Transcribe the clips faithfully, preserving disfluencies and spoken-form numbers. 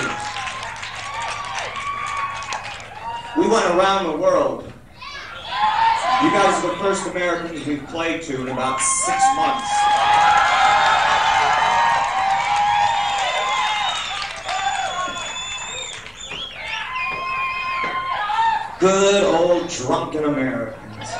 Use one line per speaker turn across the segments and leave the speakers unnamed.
We went around the world. You guys are the first Americans we've played to in about six months. Good old drunken Americans.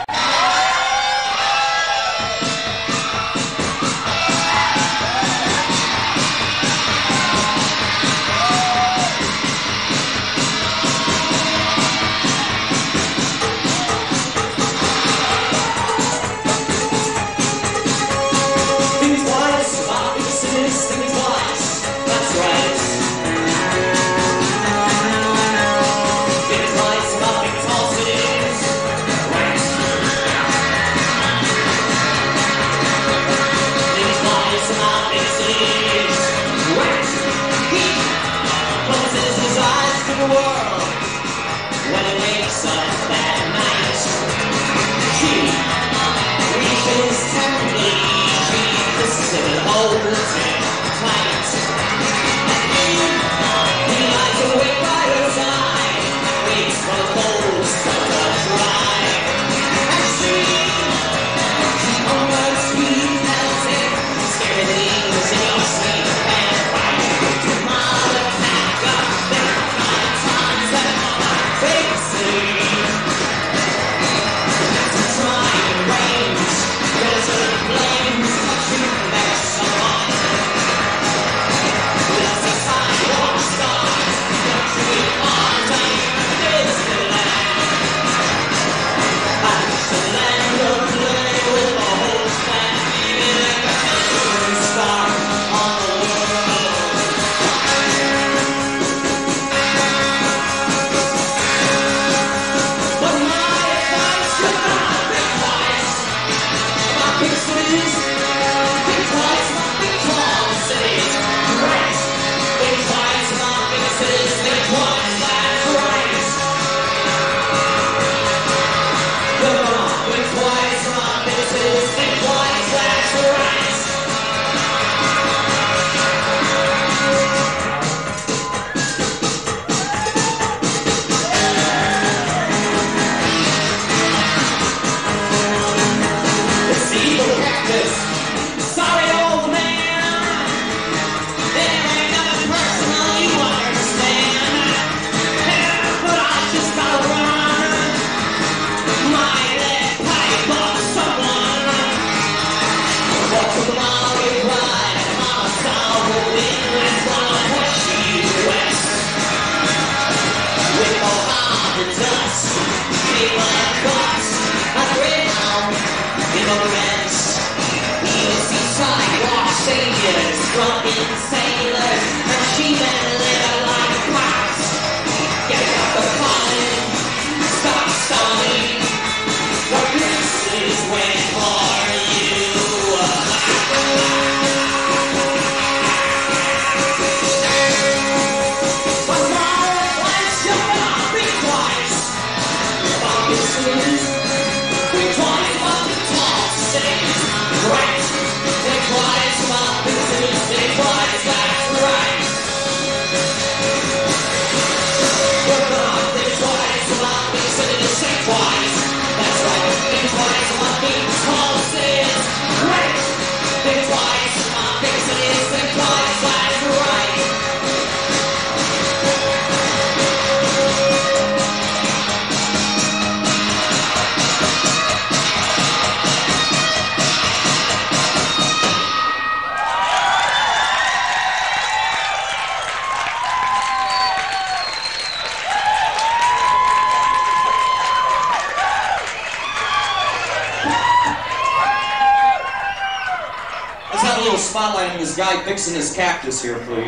Spotlighting this guy fixing his cactus here, please.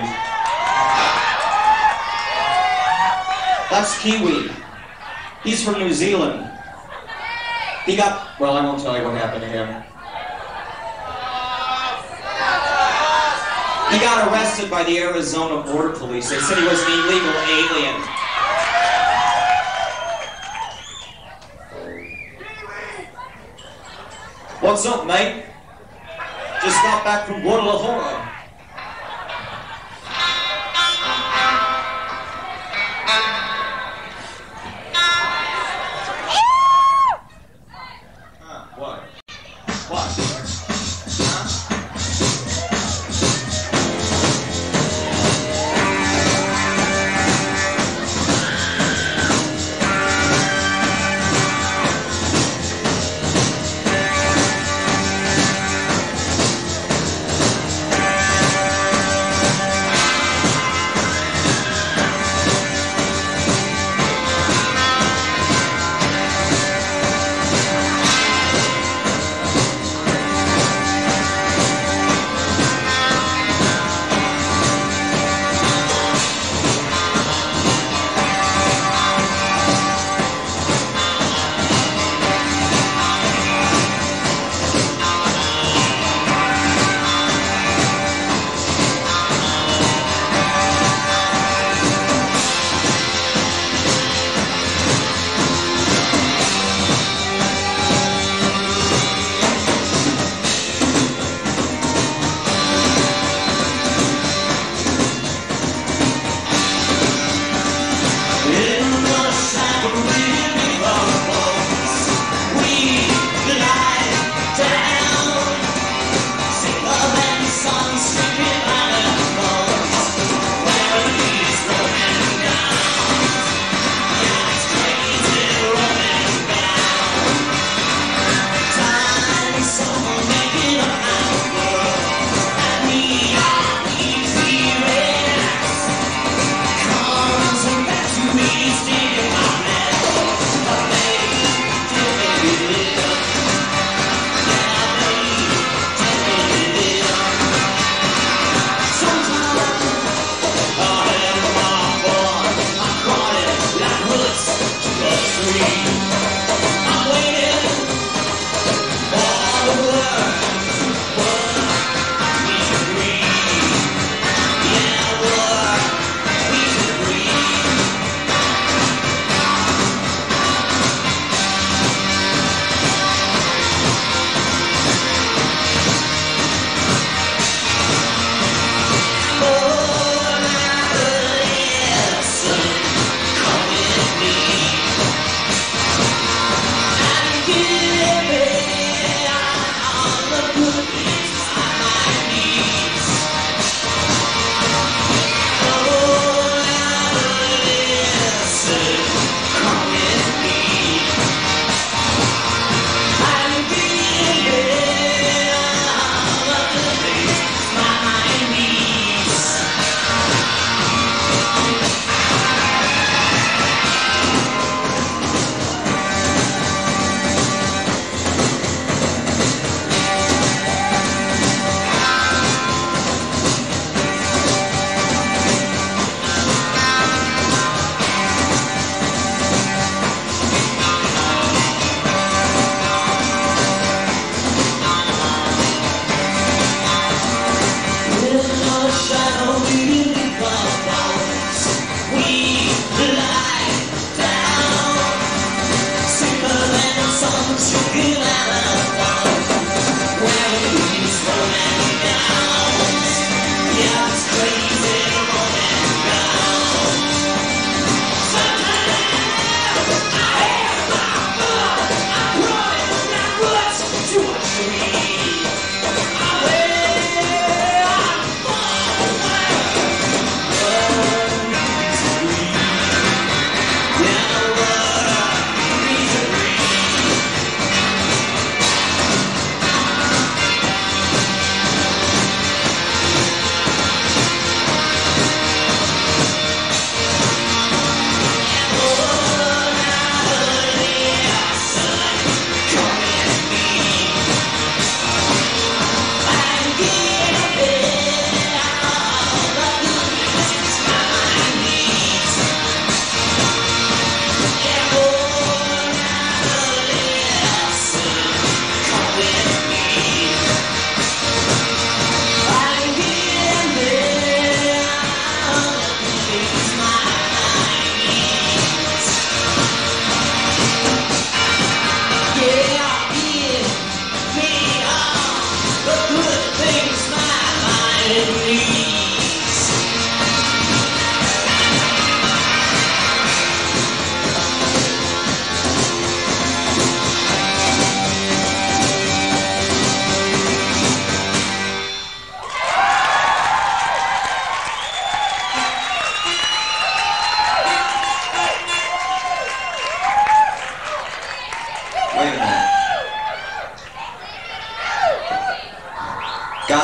That's Kiwi. He's from New Zealand. He got, well, I won't tell you what happened to him. He got arrested by the Arizona Border Police. They said he was an illegal alien. What's up, mate? Just got back from Guadalajara.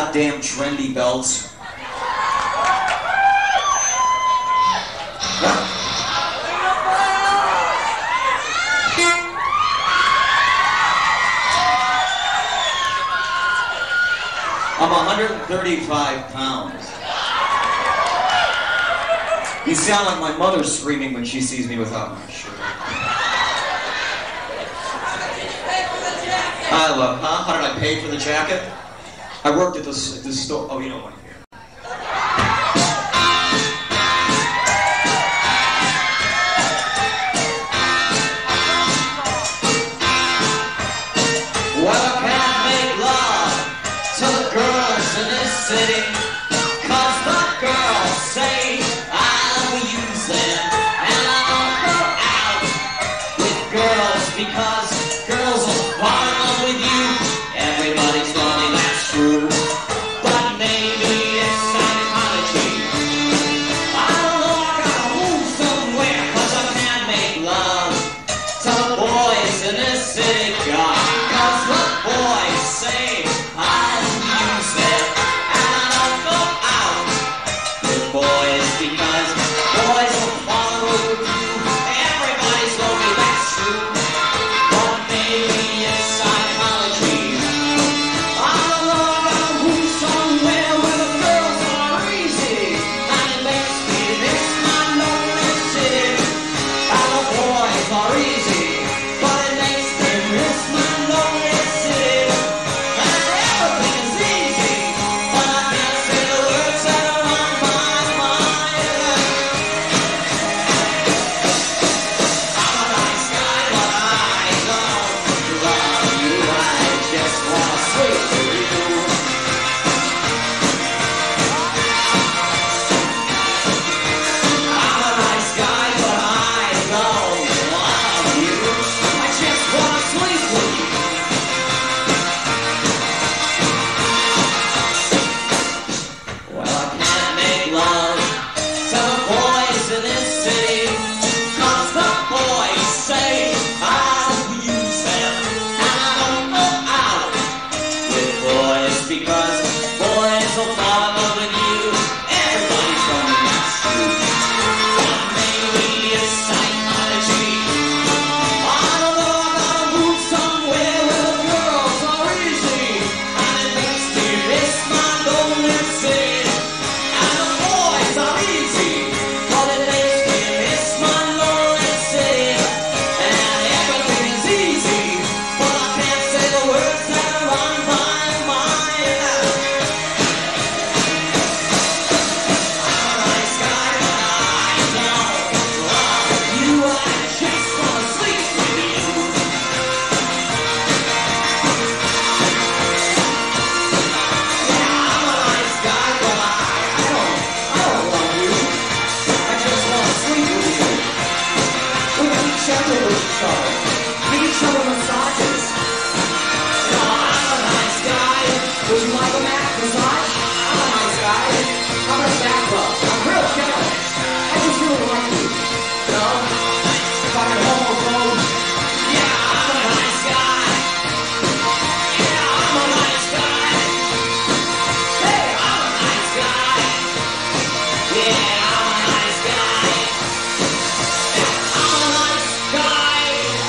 goddamn trendy belts. I'm one hundred thirty-five pounds. You sound like my mother screaming when she sees me without my shirt. I love, huh? How did I pay for the jacket? I worked at the, at the store. Oh, you don't want to hear. Well, I can't make love to the girls in this city, 'cause the girls say I'll use them, and I don't go out with girls because girls will fall in love with you. Everybody's lonely, that's true, but maybe it's psychology. I don't know, I gotta move somewhere, 'cause I can't make love to the boys in this city, God. 'Cause the boys say I'll use them, and I don't go out with boys because boys will fall in love with you. Everybody's lonely, that's true, but maybe it's psychology. I don't know, I gotta move somewhere where the girls are easy, and it makes me miss my lonely city. And the boys are easy, but it makes me miss my lonely city. And everything is easy, but I can't say the words that are on my mind. I'm a nice guy, but I don't love you. I just wanna sleep with you. I'm a nice guy, but I don't love you. I just wanna sleep with you. Well, I can't make love to the boys in this city, 'cause the boys say I'll use them, and I don't go out with boys because boys will fall in love with you. Everybody's lonely, that's true, but maybe it's psychology. I don't know, I gotta move somewhere where the girls are easy, and it makes me miss my lonely city. And the boys are easy, but it makes me miss my lonely city. And everything is easy, but I can't say the words that are on my mind. I'm a nice guy, but I don't love you. I just wanna sleep with you. Yeah, I'm a nice guy, but I, I don't, I don't love you. I just wanna sleep with you. We can be gentle with each other. Give each other massages. No, I'm a nice guy. Would you like a back massage? I'm a nice guy. How much back rub? I'm real gentle. I just really like you. No? If I could homophobe. Yeah, I'm a nice guy. Yeah, I'm a nice guy. Hey, I'm a nice guy. Yeah, I'm a nice guy. I'm a nice guy.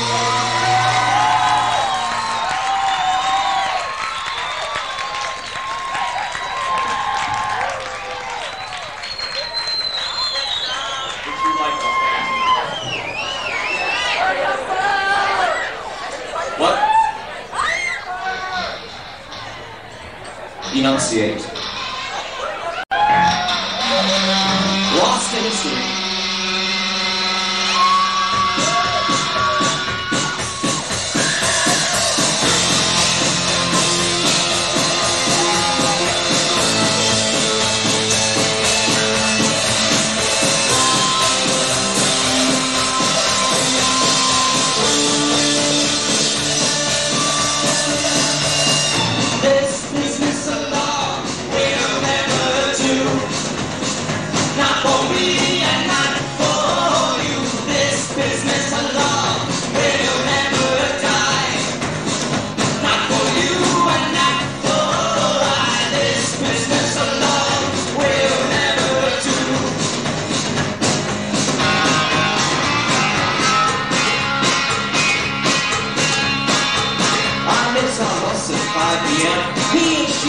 Did you like that? What? Enunciate. Lost in history. This business of love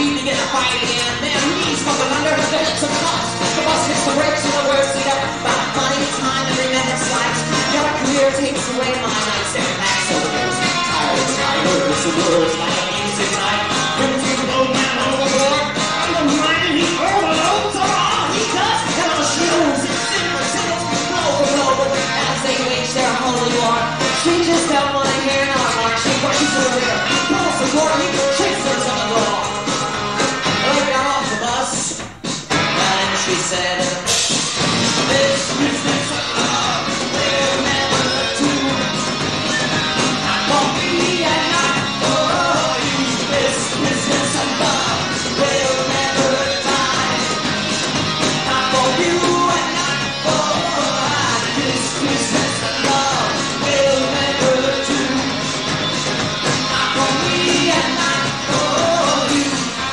speed to get a fight again. Their knees bumping under, their hips are crossed. The bus hits the brakes and the words lead up. About money, time, every minute slides. Your career takes away my nights. They're back so tired, tired. It's the words like a music night. When you the old man overboard, I'm the mind and he overloads. Oh, he does. And all the shoes, silver tickets, over and over. As they wage their holy war, she just don't want to hear no more. She rushes to the rear, pulls the door, he shakes her on the door. They got off the bus, and she said, this business of love will never do. Not for me and not for you. This business of love will never die. Not for you and not for I. This business of love will never do. Not for me and not for you.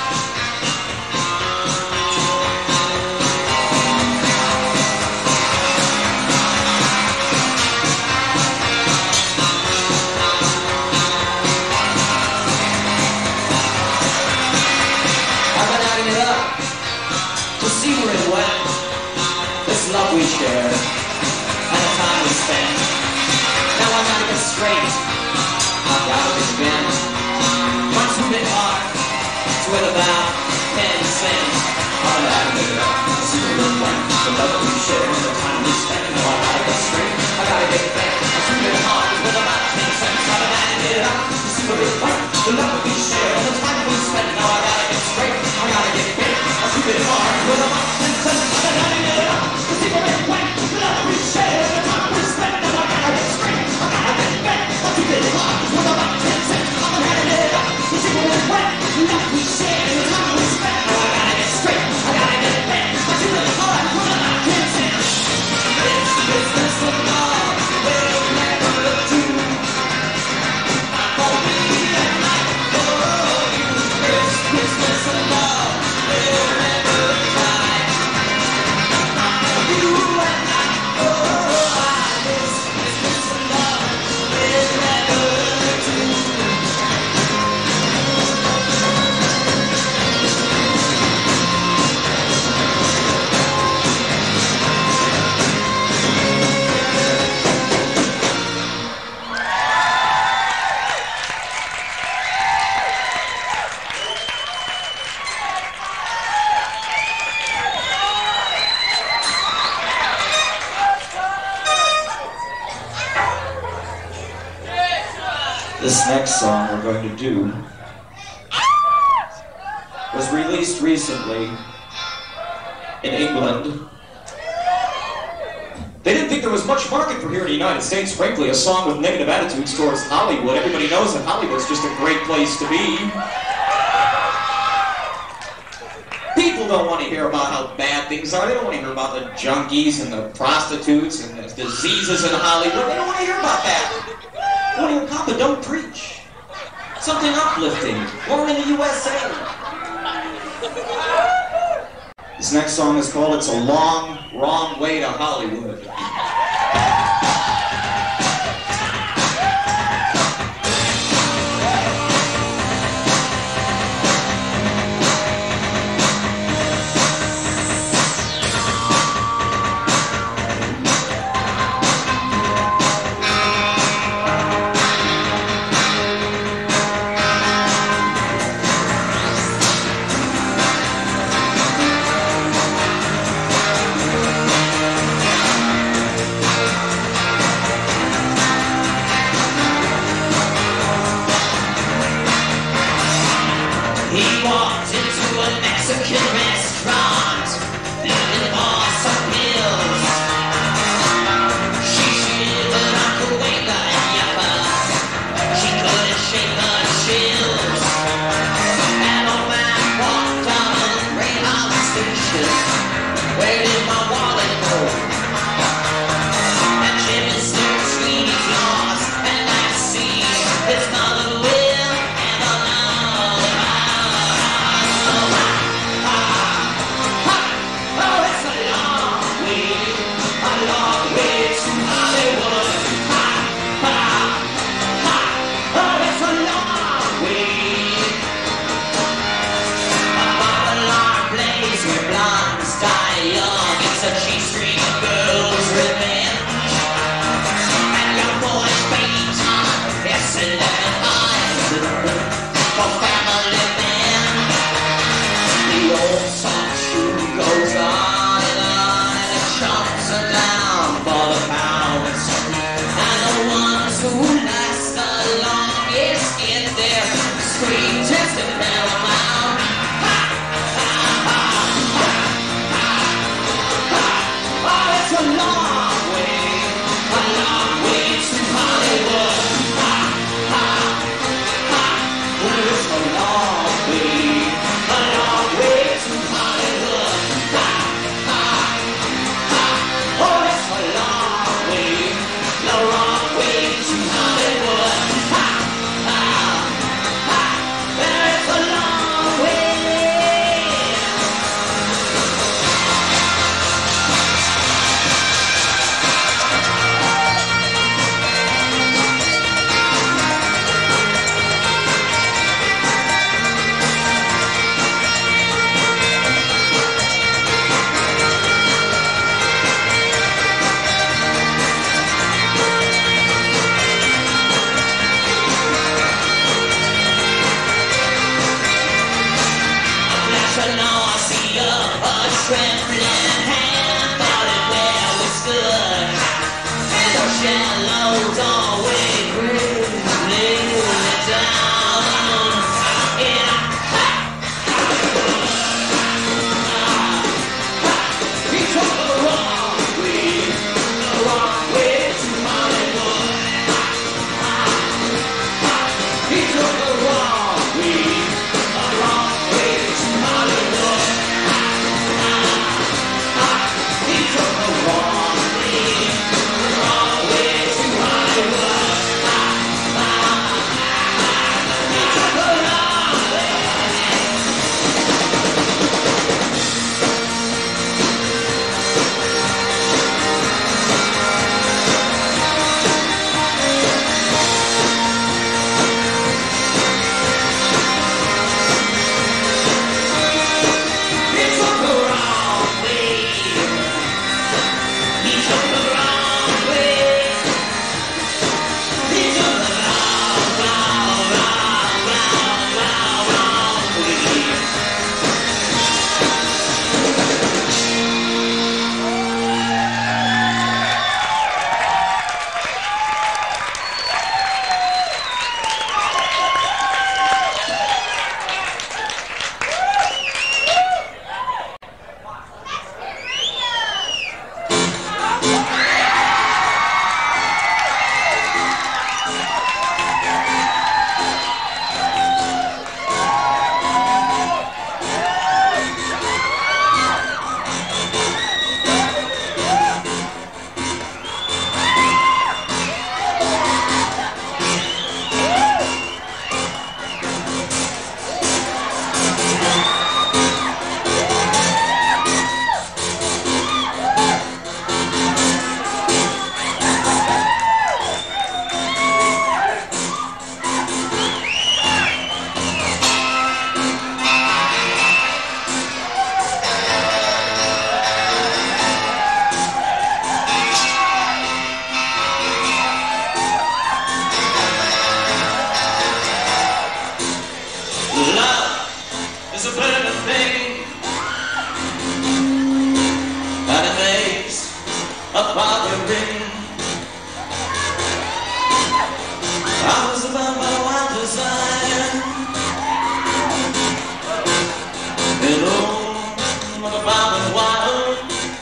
I've been adding it up to see where it went. This love we share and the time we spent. Now I gotta get straight. I've gotta be bent. Once we've been hard to it about ten cents. I've been adding it up to see where it went. The love we share and the time we spent. Now I gotta get straight. I gotta get bent. Once we've been hard to it about ten cents. I've been adding it up to see where it went. The love we share and the time we spent. Now I gotta get straight. I gotta get bent. Once we've been hard to it about ten cents. I've been adding it up to see where it went. The love we share and the time we spent. Now I gotta get straight. I gotta get bent. Once we've been hard to it about ten cents. I've been adding it up to see where it went. The love we share and the time we spent. Now I gotta get straight. I gotta get bent. Once we've been hard to it about ten cents. This business of love will never do. Not for me and not for you. This business of love will never die. Not for you and not for I. This business of love will never do.
This next song we're going to do was released recently in England. They didn't think there was much market for here in the United States. Frankly, a song with negative attitudes towards Hollywood. Everybody knows that Hollywood's just a great place to be. People don't want to hear about how bad things are. They don't want to hear about the junkies and the prostitutes and the diseases in Hollywood. They don't want to hear about that. They want to hear Papa Don't Preach. Something uplifting. Born in the U S A. This next song is called It's a Long, Wrong Way to Hollywood.
shallows always bring me down. Yeah. He took the wrong way, the wrong way to Hollywood. He took the wrong way, the wrong way to Hollywood. He took the wrong way, the wrong way to Hollywood. He took the wrong way. He took the wrong way. He took the wrong way. He took the wrong, wrong, wrong, wrong, wrong, wrong way. Love is a better thing that it makes a bothering. I was about my wild desire, and oh, what about the wild,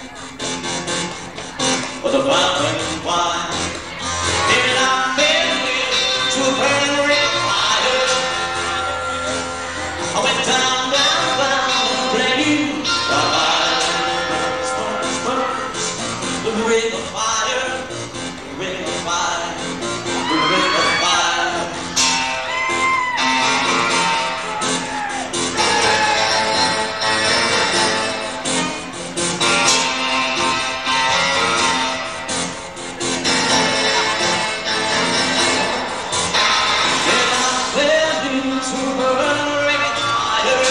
what about the wild? And I fell into a burning ring of fire. I went down, down, down the flame. The fire burns, burns, burns. The ring of fire, the ring of fire, the ring of fire. And I fell into a burning ring of fire.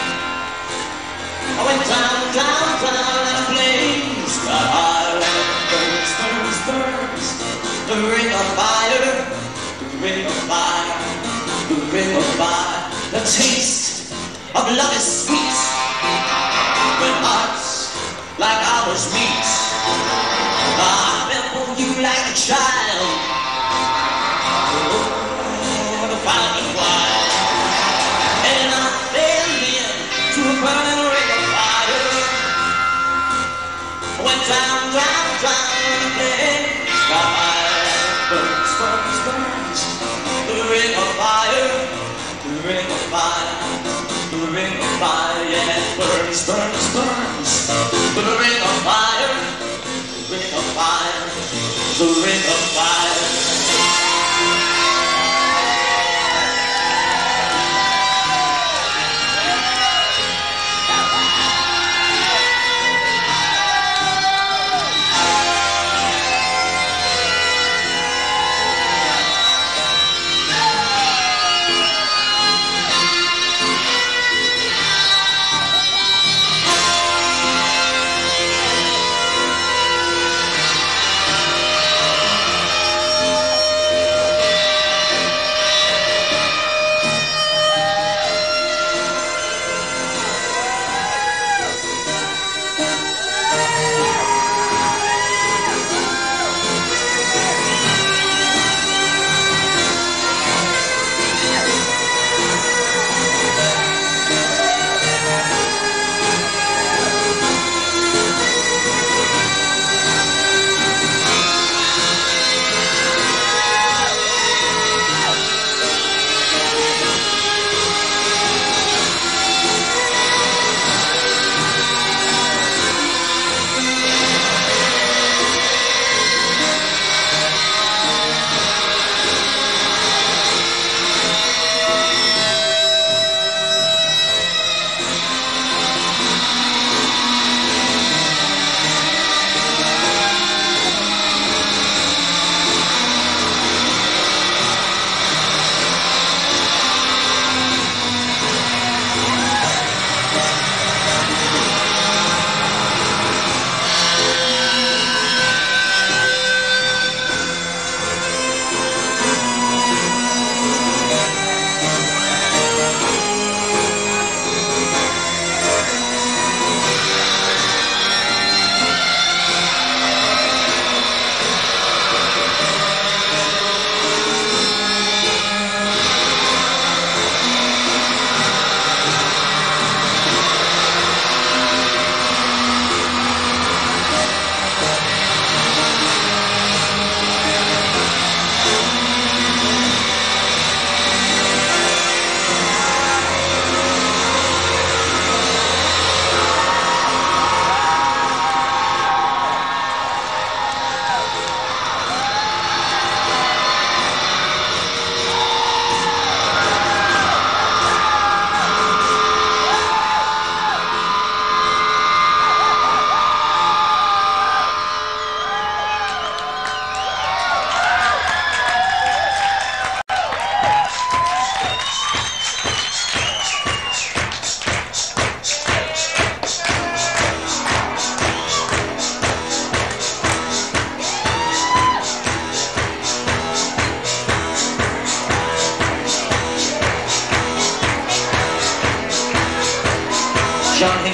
I went down, down, down in flames. The fire burns, burns, burns. The ring of fire, the ring of fire, the ring of fire. The taste of love is sweet when hearts like ours meet. I fell for you like a child. Oh, the fountain wild. And I fell into a burning ring of fire. I went down, down, down in the flames. The fire burns, burns, burns. The ring of fire, the ring of fire, the ring of fire, yeah, it burns, burns, burns. The ring of fire, the ring of fire, the ring of fire.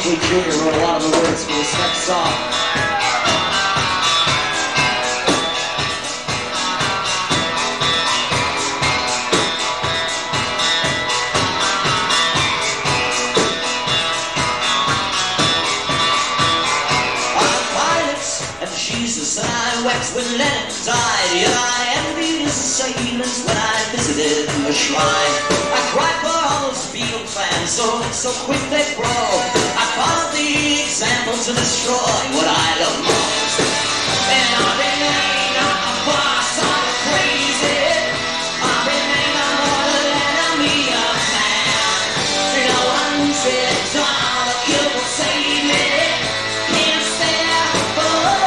J Junior wrote a lot of the words for this next song.
Jesus and I wept when Lenin died. Yet I envied his assailants when I visited the shrine. I cried for all those beetle clans, so so quick they grow. I followed the example to destroy what I love most. And I remain on the far side of crazy. I remain a mortal enemy of man. No one said John the kill will save me. Can't stand for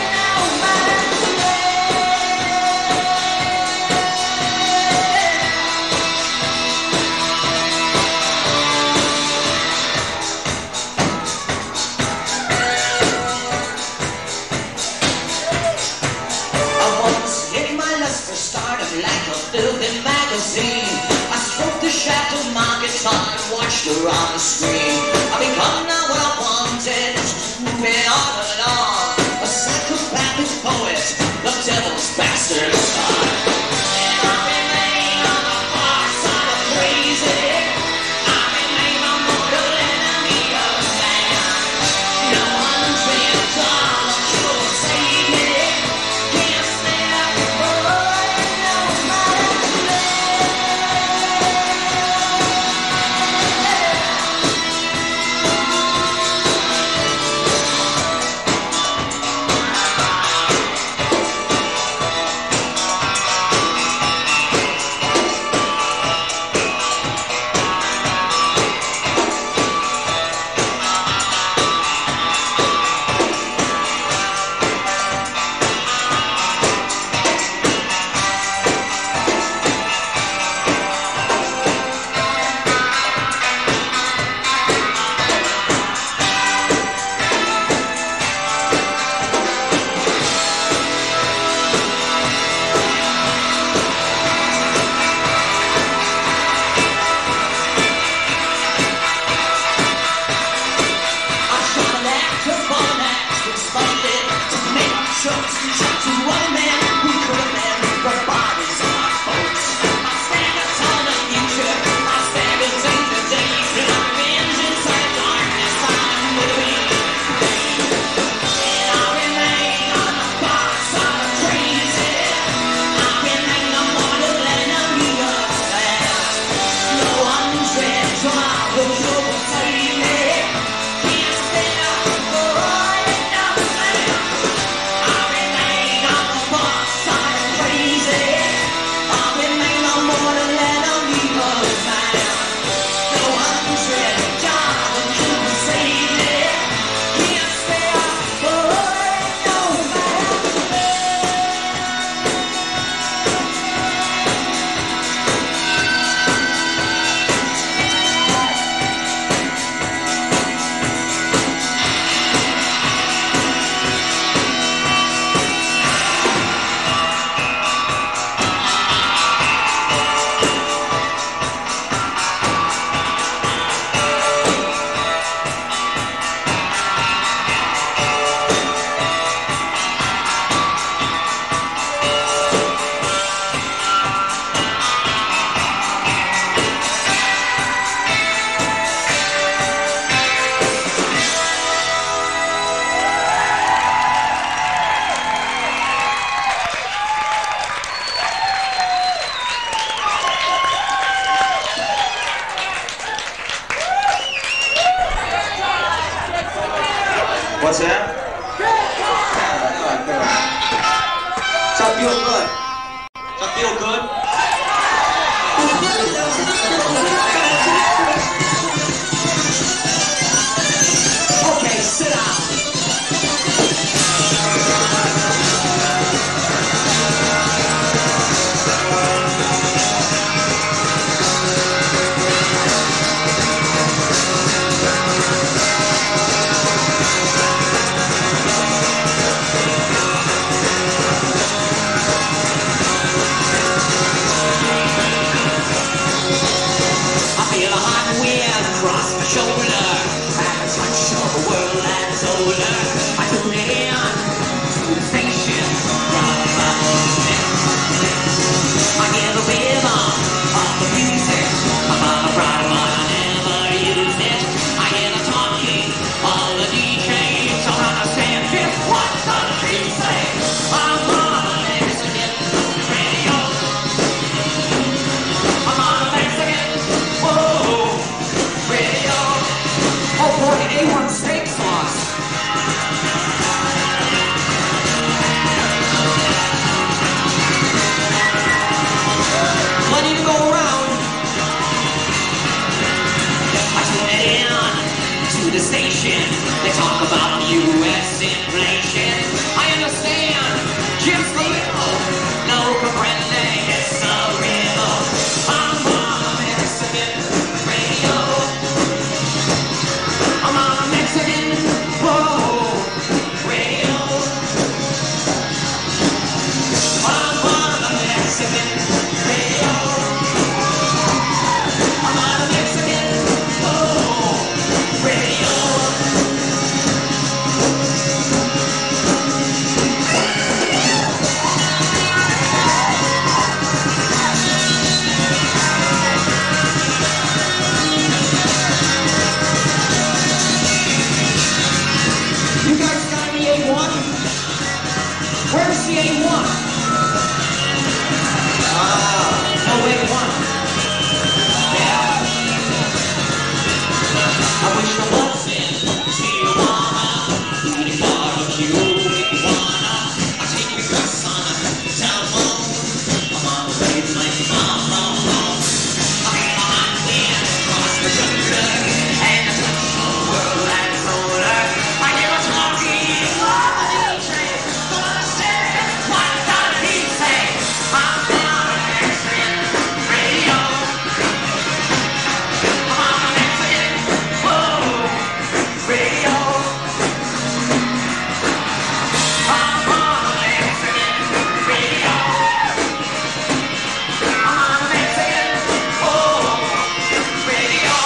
like a filthy magazine. I stroked the shaft of my guitar and watched her on the screen. I become now what I wanted, just moving on and on. A psychopathic poet, the devil's bastard son. And I remain on the far side of crazy. I remain a mortal enemy of man. No one dreamed on the cure save me. Can't stand for
What's that? Does that feel good? Does that feel good?
Okay, sit down.
Mexican radio. I'm on a Mexican oh, radio. You guys got any A one? Where's the A one? Ah, no A one. Yeah. I wish I was in Tijuana, eating barbecue if you wanna. I take your girls on a telephone. I'm on the wavelength, I'm on home. I'm on wind across the country, and I touch the world like solar. I hear a talking, what did he say? Gonna say, what did he say? I'm on a Mexican radio. I'm on a Mexican, whoa, radio. I'm on a Mexican radio. I'm on a Mexican, whoa, radio.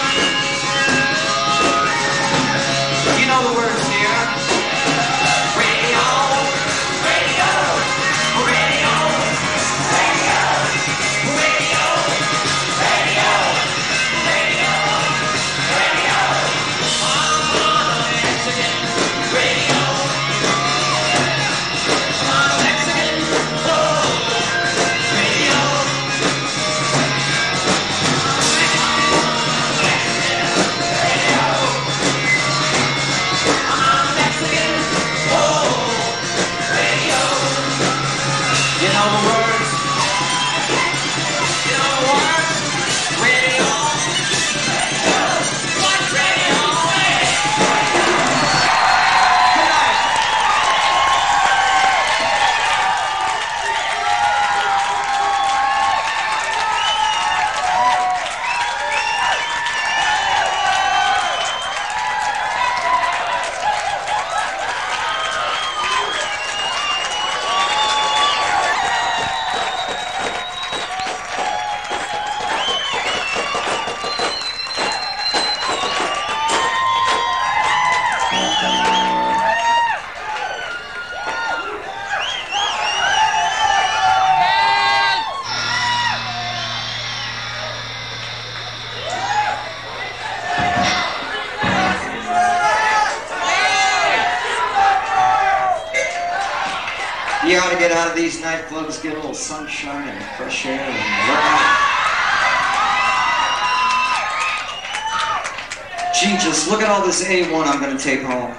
You know the words here. Radio, radio, radio, radio, radio, radio, radio, radio. I'm on a Mexican radio. I'm on a Mexican oh, radio. I'm on a Mexican oh, radio. You know the words. You know the words. Radio. What radio? Good night.
You ought to get out of these nightclubs, get a little sunshine and fresh air and learn. Gee, just look at all this A one I'm going to take home.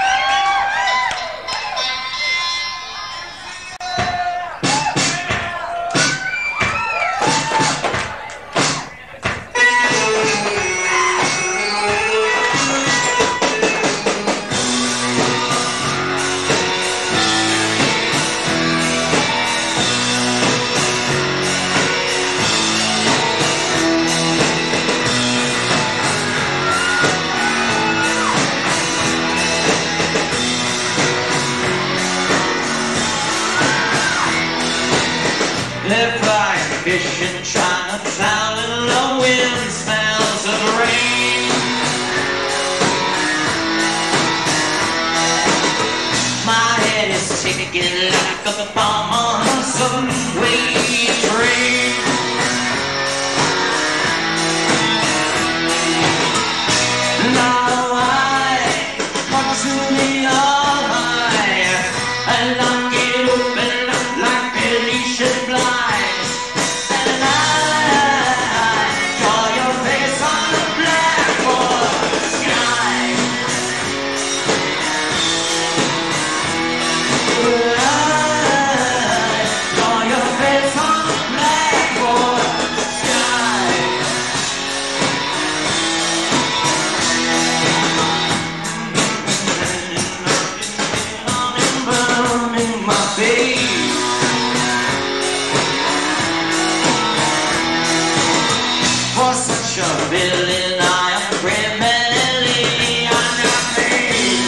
Left like fishing, trying to drown in the wind smells of rain. My head is ticking like a bomb on a subway train. Now I want to be alright, and I get open like Venetian blinds, and I draw your face on the blackboard sky. I draw your face on the blackboard sky. Burning my face. For such a villain, I am criminally underpaid.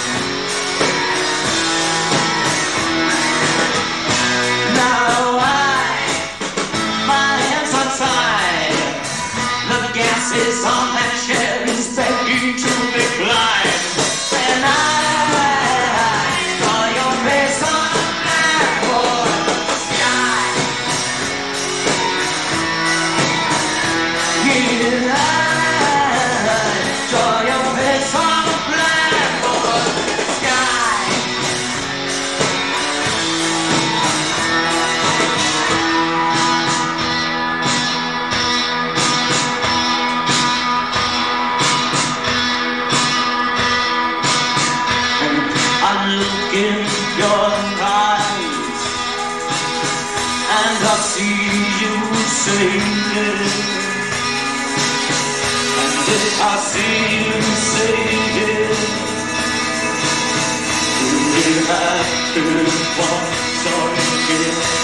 Now I
say yes. And if I see you say yes, do we have to once again?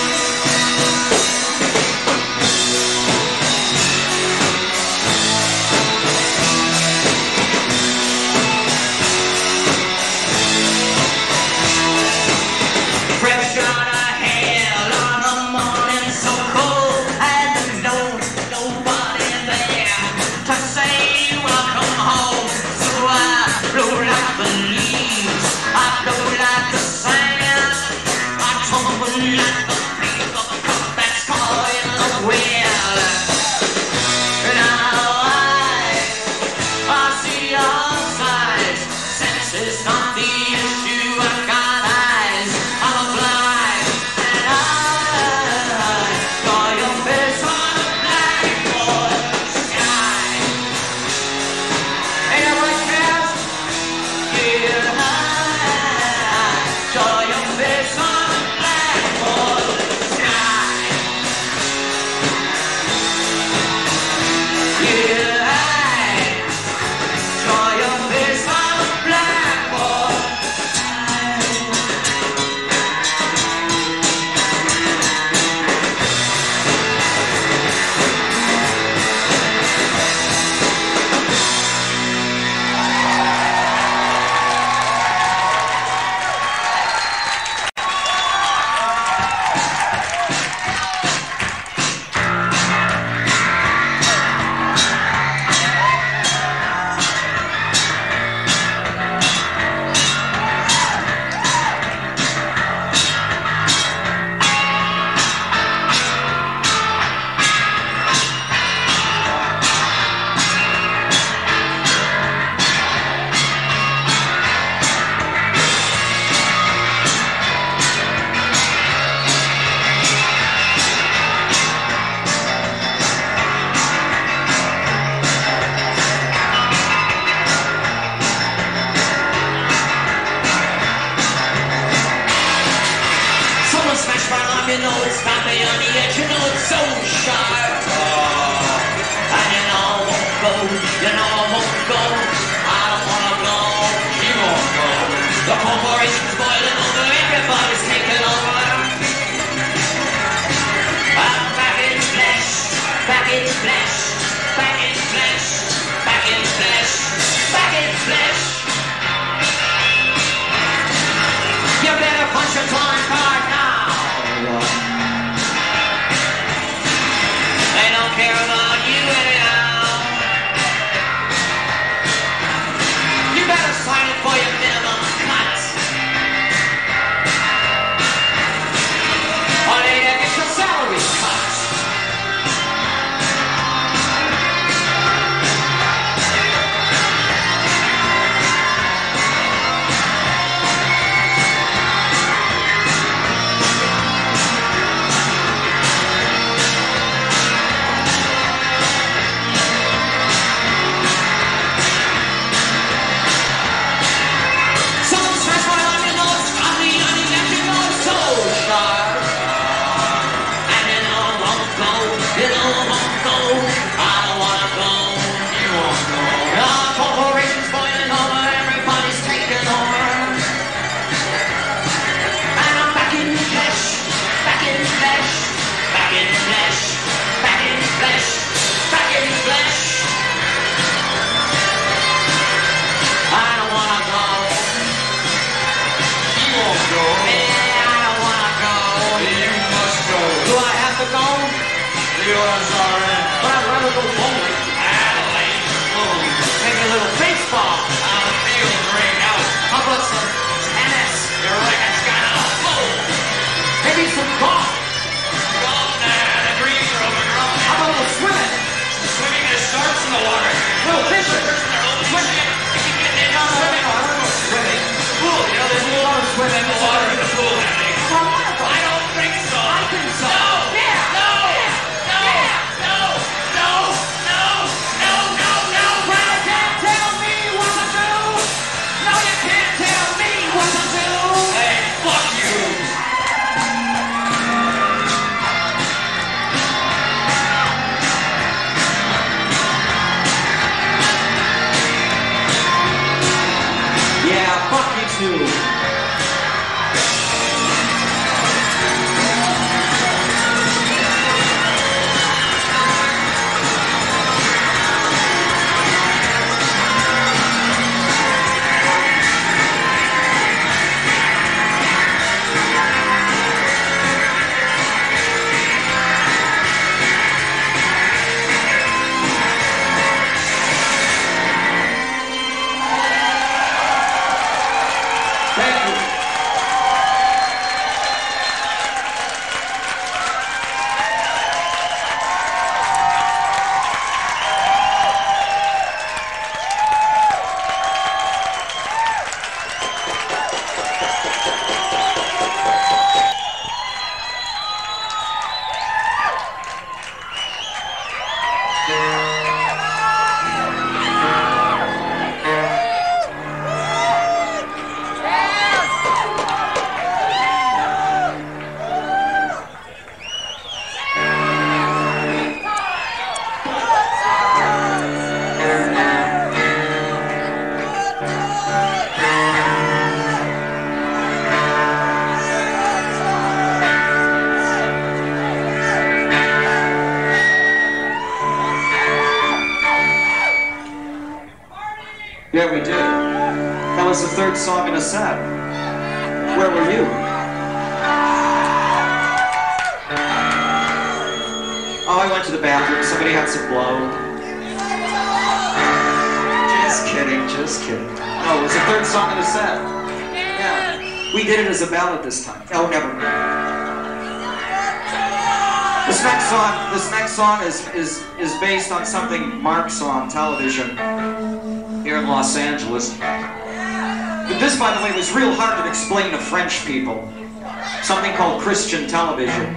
You know it's got me on the edge, you know it's so sharp. Oh. And you know I won't go, you know I won't go. I don't wanna go, you won't go. The corporation's boiling over, everybody's taking over. I'm back in flesh, back in flesh, back in flesh, back in flesh, back in flesh. You better punch your time card now. They don't care about you anyhow. You better sign it for your minimum cut. Or they get your salary cut.
Yours are in.
But I'd rather go bowling.
Adelaide. Oh.
Maybe a little baseball.
Out of field ring out.
How about some tennis?
Your record's got a hole.
Maybe some golf.
Golf, nah, the greens are overgrown.
How about a little swimming?
Swimming, there's sharks in the water.
Little fishing.
They're all swimming. You can get in
No,
and
no,
swimming.
no, I don't know swimming.
Pool, you know, there's a lot of swimming in the water in the pool.
Well, I wanna go.
I don't think so.
I think so.
No.
Yeah.
No. No.
Yeah.
No. No. No. No. No. No.
Well, you can't tell me what to do.
third song in a set. Where were you? Oh, I went to the bathroom. Somebody had some blow. Just kidding, just kidding. No, it was the third song in the set. Yeah. We did it as a ballad this time. Oh, never mind. This next song, this next song is, is, is based on something Mark saw on television here in Los Angeles. But this, by the way, was real hard to explain to French people. Something called Christian television.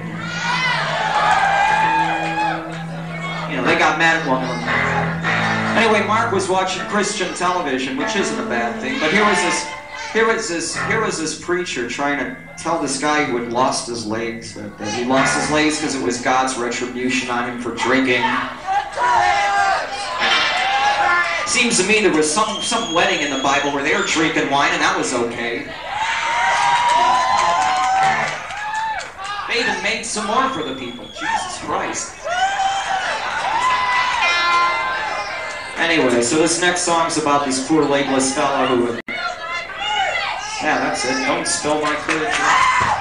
You know, they got mad at one of them. Anyway, Mark was watching Christian television, which isn't a bad thing, but here was this, here was this, here was this preacher trying to tell this guy who had lost his legs that, that he lost his legs because it was God's retribution on him for drinking. Seems to me there was some, some wedding in the Bible where they were drinking wine and that was okay. They even made some more for the people. Jesus Christ. Anyway, so this next song's about this poor legless fella who... Yeah, that's it. Don't spill my clear drink.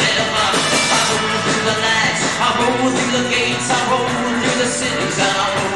I roll through the gates, I roll through the cities, and I roll